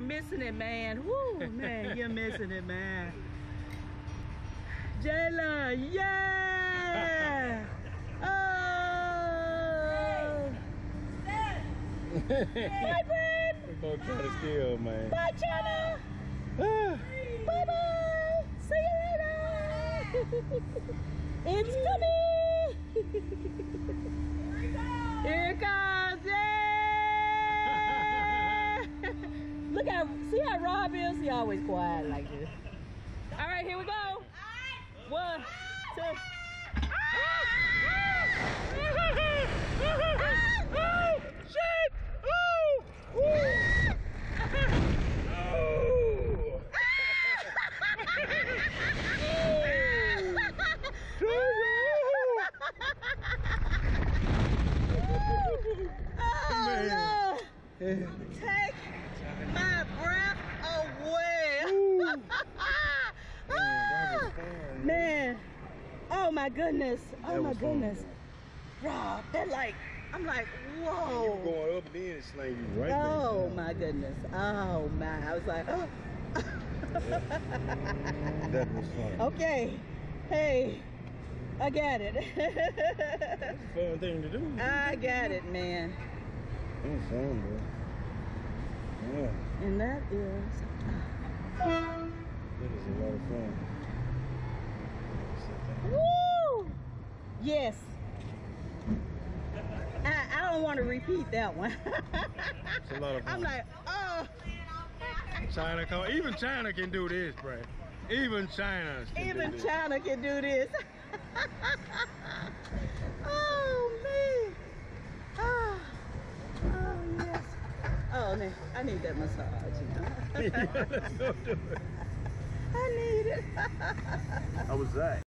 missing it, man. Woo, man, you're missing it, man. Jayla, yeah! Oh! Bye, Brad! We're gonna try to steal, man. Bye, China! Bye-bye! See you later! It's coming! Here it comes! Yeah! Look at, see how Rob is? He always quiet like this. All right, here we go. 1, 2. Oh, shit! Oh! Take my breath away. Man, oh my goodness, oh my goodness. Rob, that like, I'm like, whoa. You going up there and slang you right Oh my goodness, oh my, I was like, oh. That was fun. Okay, hey, I got it. That's a fun thing to do. I got it, man. That's fun, bro. Yeah. And that is... That is a lot of fun. Woo! Yes. I don't want to repeat that one. It's a lot of fun. I'm like, oh. China, even China can do this, bro. Even China can Even do this. China can do this. Oh, man. Oh, yes. Oh, man, I need that massage, you know. Yeah, let's go do it. I need it. How was that?